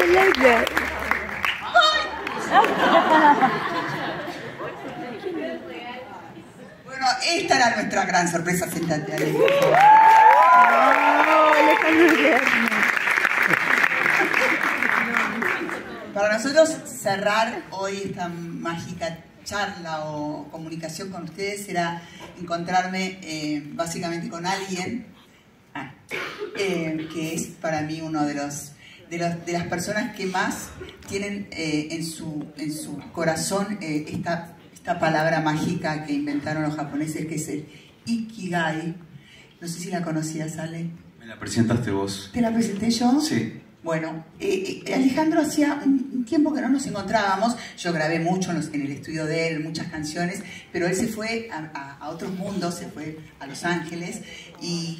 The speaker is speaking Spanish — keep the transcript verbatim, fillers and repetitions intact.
Bueno, esta era nuestra gran sorpresa. Sentate, Ale. Para nosotros cerrar hoy esta mágica charla o comunicación con ustedes era encontrarme eh, básicamente con alguien ah, eh, que es para mí uno de los de, los, de las personas que más tienen eh, en, su, en su corazón eh, esta, esta palabra mágica que inventaron los japoneses, que es el Ikigai. No sé si la conocías, Ale. Me la presentaste vos. ¿Te la presenté yo? Sí. Bueno, eh, eh, Alejandro hacía un tiempo que no nos encontrábamos. Yo grabé mucho en, los, en el estudio de él, muchas canciones, pero él se fue a, a, a otros mundos, se fue a Los Ángeles y